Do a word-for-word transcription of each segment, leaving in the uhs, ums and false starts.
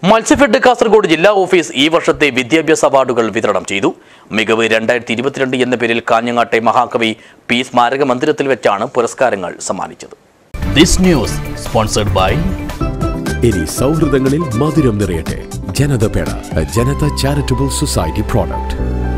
മത്സ്യഫെഡ് കാസർഗോഡ് ജില്ലാ ഓഫീസ് ഈ വർഷത്തെ വിദ്യാഭ്യാസ അവാർഡുകൾ വിതരണം ചെയ്തു. മികവ് രണ്ടായിരത്തി ഇരുപത്തിരണ്ട് എന്ന പേരിൽ കാഞ്ഞങ്ങാട്ടെ മഹാകവി പി സ്മാരക മന്ദിരത്തിൽ വെച്ചാണ് പുരസ്കാരങ്ങൾ സമ്മാനിച്ചത്. ദിസ് ന്യൂസ് സ്പോൺസർഡ് ബൈ ഇനി സൗഹൃദങ്ങളിൽ മധുരം നിറയട്ടെ. ജനത പേട, ജനത ചാരിറ്റബിൾ സൊസൈറ്റി പ്രോഡക്റ്റ്.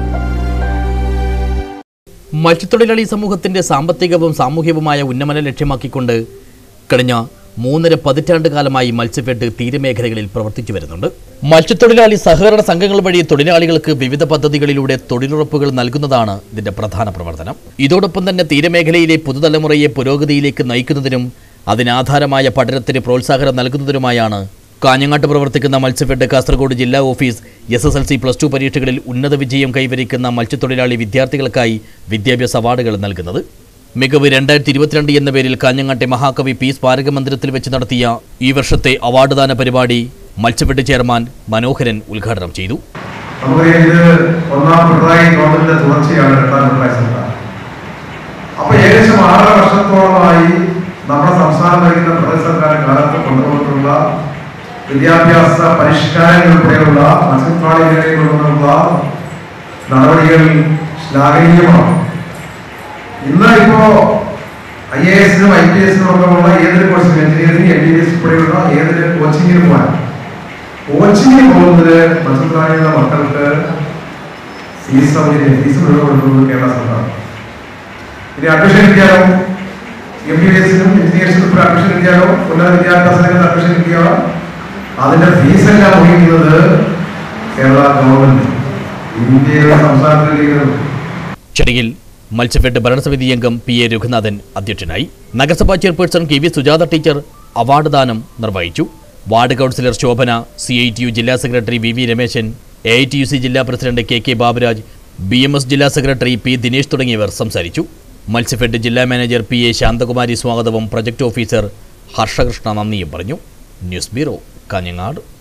മത്സ്യത്തൊഴിലാളി സമൂഹത്തിന്റെ സാമ്പത്തികവും സാമൂഹികവുമായ ഉന്നമനം ലക്ഷ്യമാക്കിക്കൊണ്ട് കഴിഞ്ഞ മൂന്നര പതിറ്റാണ്ട് കാലമായി മത്സ്യഫെഡ് തീരമേഖലകളിൽ പ്രവർത്തിച്ചു വരുന്നുണ്ട്. മത്സ്യത്തൊഴിലാളി സഹകരണ സംഘങ്ങൾ വഴി തൊഴിലാളികൾക്ക് വിവിധ പദ്ധതികളിലൂടെ തൊഴിലുറപ്പുകൾ നൽകുന്നതാണ് ഇതിന്റെ പ്രധാന പ്രവർത്തനം. ഇതോടൊപ്പം തന്നെ തീരമേഖലയിലെ പുതുതലമുറയെ പുരോഗതിയിലേക്ക് നയിക്കുന്നതിനും അതിനാധാരമായ പഠനത്തിന് പ്രോത്സാഹനം നൽകുന്നതിനുമായാണ് കാഞ്ഞങ്ങാട്ട് പ്രവർത്തിക്കുന്ന മത്സ്യഫെഡ് കാസർഗോഡ് ജില്ലാ office S S L C plus two പരീക്ഷകളിൽ ഉന്നത വിജയം കൈവരിക്കുന്ന മത്സ്യത്തൊഴിലാളി വിദ്യാർത്ഥികൾക്കായി വിദ്യാഭ്യാസ അവാർഡുകൾ നൽകുന്നത്. മികവ് രണ്ടായിരത്തി ഇരുപത്തിരണ്ട് എന്ന പേരിൽ കാഞ്ഞങ്ങാട്ടെ മഹാകവി പി സ്മാരക മന്ദിരത്തിൽ വെച്ച് നടത്തിയ ഈ വർഷത്തെ അവാർഡ് ദാന പരിപാടി മത്സ്യഫെഡ് ചെയർമാൻ മനോഹരൻ ഉദ്ഘാടനം ചെയ്തു. ഏകദേശം ആറര വർഷത്തോളമായി നമ്മുടെ സംസ്ഥാന ഭരിക്കുന്ന പ്രദേശ സർക്കാർ കാലത്ത് കൊണ്ടുവന്നിട്ടുള്ള വിദ്യാഭ്യാസ പരിഷ്കാരങ്ങളുൾപ്പെടെയുള്ള മത്സ്യത്തൊഴിലാളി മേഖലയിൽ കൊണ്ടുവന്നുള്ള നടപടികൾ ശ്ലാഘനീയമാണ്. ഇന്ന് ഇപ്പോ ഐ എ എസിനും ഐ പി എസിനും ഒക്കെ ഉള്ള ഏതൊരു കോഴ്സിനും engineering M B B S ഉൾപ്പെടെയുള്ള ഏതൊരു കോച്ചിങ്ങിന് പോകാൻ കോച്ചിങ്ങിന് പോകുന്നത് മത്സ്യത്തൊഴിലാളികളുടെ മക്കൾക്ക് ഫീസ് സൗകര്യം ഫീസ് മുഴുവൻ കൊടുക്കുന്നത് കേരള സർക്കാർ. ഇനി അഡ്മിഷൻ കിട്ടിയാലോ എം ബി ബി എസിനും എഞ്ചിനീയർസിനും അഡ്മിഷൻ കിട്ടിയാലോ ഉന്നത വിദ്യാഭ്യാസത്തിന് അഡ്മിഷൻ കിട്ടിയാലോ അതിന്റെ ഫീസ് എല്ലാം വഹിക്കുന്നത് കേരള ഗവൺമെന്റ്, ഇന്ത്യയുടെ സംസ്ഥാനത്തിലേക്ക്. ചടങ്ങിൽ മത്സ്യഫെഡ് ഭരണസമിതി അംഗം പി എ രഘുനാഥൻ അധ്യക്ഷനായി. നഗരസഭാ chairperson K V Sujatha teacher award ദാനം നിർവഹിച്ചു. Ward councillor Shobhana, C I T U ജില്ലാ secretary V V Rameshan, A I T U C ജില്ലാ president K K Baburaj, B M S ജില്ലാ സെക്രട്ടറി പി ദിനേശ് തുടങ്ങിയവർ സംസാരിച്ചു. മത്സ്യഫെഡ് ജില്ലാ മാനേജർ പി എ ശാന്തകുമാരി സ്വാഗതവും പ്രൊജക്ട് ഓഫീസർ ഹർഷകൃഷ്ണ നന്ദിയും പറഞ്ഞു. News bureau, Kanhangad.